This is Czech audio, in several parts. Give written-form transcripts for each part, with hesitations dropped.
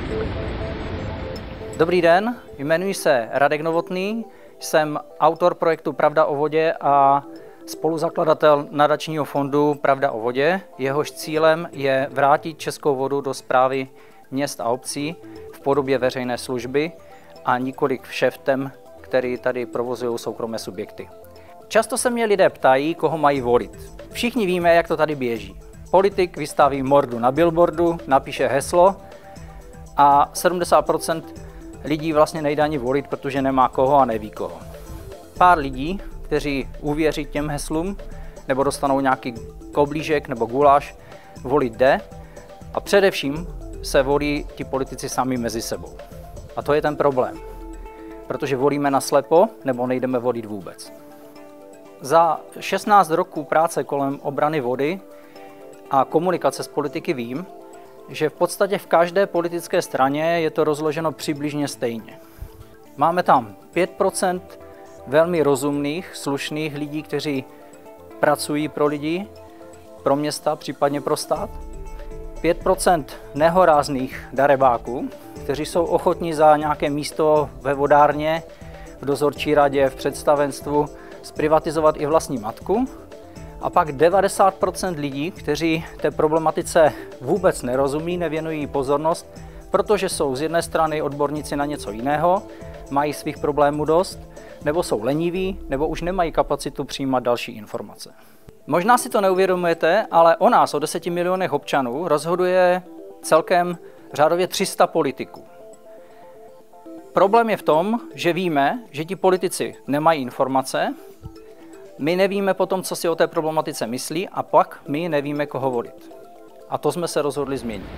Dobrý den, jmenuji se Radek Novotný, jsem autor projektu Pravda o vodě a spoluzakladatel nadačního fondu Pravda o vodě. Jehož cílem je vrátit českou vodu do správy měst a obcí v podobě veřejné služby a nikoliv kšeftem, který tady provozují soukromé subjekty. Často se mě lidé ptají, koho mají volit. Všichni víme, jak to tady běží. Politik vystaví mordu na billboardu, napíše heslo a 70% lidí vlastně nejde ani volit, protože nemá koho a neví koho. Pár lidí, kteří uvěří těm heslům nebo dostanou nějaký koblížek nebo guláš, volit jde a především se volí ti politici sami mezi sebou. A to je ten problém, protože volíme naslepo nebo nejdeme volit vůbec. Za 16 roků práce kolem obrany vody a komunikace s politiky vím, že v podstatě v každé politické straně je to rozloženo přibližně stejně. Máme tam 5% velmi rozumných, slušných lidí, kteří pracují pro lidi, pro města, případně pro stát. 5% nehorázných darebáků, kteří jsou ochotní za nějaké místo ve vodárně, v dozorčí radě, v představenstvu zprivatizovat i vlastní matku. A pak 90% lidí, kteří té problematice vůbec nerozumí, nevěnují pozornost, protože jsou z jedné strany odborníci na něco jiného, mají svých problémů dost, nebo jsou leniví, nebo už nemají kapacitu přijímat další informace. Možná si to neuvědomujete, ale o nás, o 10 milionech občanů, rozhoduje celkem řádově 300 politiků. Problém je v tom, že víme, že ti politici nemají informace, my nevíme potom, co si o té problematice myslí a pak my nevíme, koho volit. A to jsme se rozhodli změnit.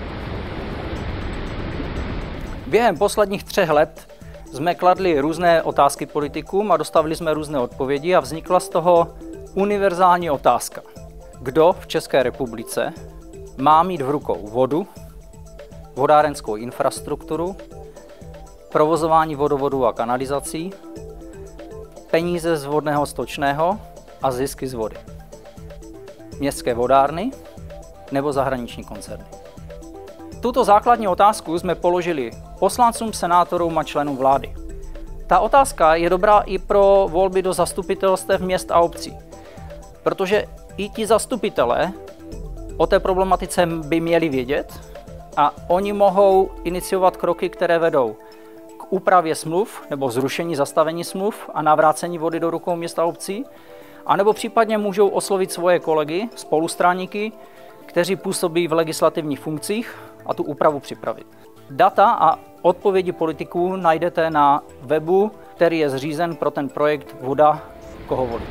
Během posledních 3 let jsme kladli různé otázky politikům a dostali jsme různé odpovědi a vznikla z toho univerzální otázka. Kdo v České republice má mít v rukou vodu, vodárenskou infrastrukturu, provozování vodovodů a kanalizací, peníze z vodného stočného a zisky z vody. Městské vodárny nebo zahraniční koncerny. Tuto základní otázku jsme položili poslancům, senátorům a členům vlády. Ta otázka je dobrá i pro volby do zastupitelstev měst a obcí, protože i ti zastupitelé o té problematice by měli vědět a oni mohou iniciovat kroky, které vedou k úpravě smluv nebo zrušení zastavení smluv a navrácení vody do rukou měst a obcí, anebo případně můžou oslovit svoje kolegy, spolustraníky, kteří působí v legislativních funkcích a tu úpravu připravit. Data a odpovědi politiků najdete na webu, který je zřízen pro ten projekt Voda, koho volit.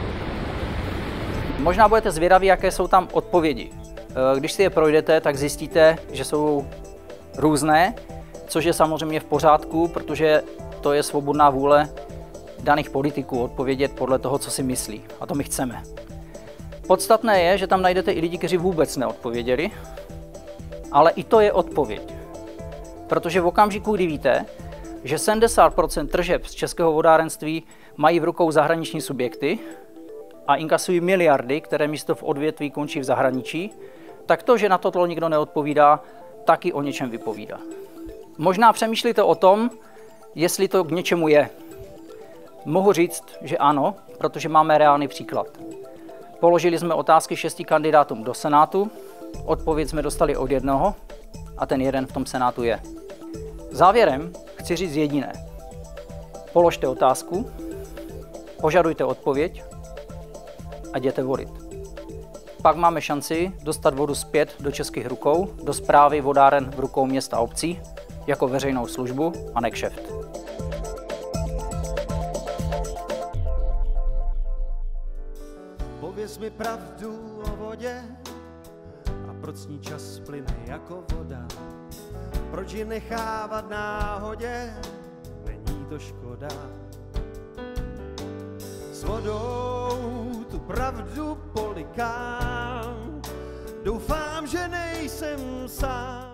Možná budete zvědaví, jaké jsou tam odpovědi. Když si je projdete, tak zjistíte, že jsou různé, což je samozřejmě v pořádku, protože to je svobodná vůle daných politiků odpovědět podle toho, co si myslí. A to my chceme. Podstatné je, že tam najdete i lidi, kteří vůbec neodpověděli, ale i to je odpověď. Protože v okamžiku, kdy víte, že 70% tržeb z českého vodárenství mají v rukou zahraniční subjekty a inkasují miliardy, které místo v odvětví končí v zahraničí, tak to, že na toto nikdo neodpovídá, taky o něčem vypovídá. Možná přemýšlíte o tom, jestli to k něčemu je. Mohu říct, že ano, protože máme reálný příklad. Položili jsme otázky 6 kandidátům do Senátu, odpověď jsme dostali od jednoho a ten jeden v tom Senátu je. Závěrem chci říct jediné. Položte otázku, požadujte odpověď a jděte volit. Pak máme šanci dostat vodu zpět do českých rukou, do správy vodáren v rukou měst a obcí, jako veřejnou službu a ne kšeft. Pověz mi pravdu o vodě a proč s ní čas plyne jako voda. Proč ji nechávat náhodě, není to škoda. S vodou tu pravdu polikám, doufám, že nejsem sám.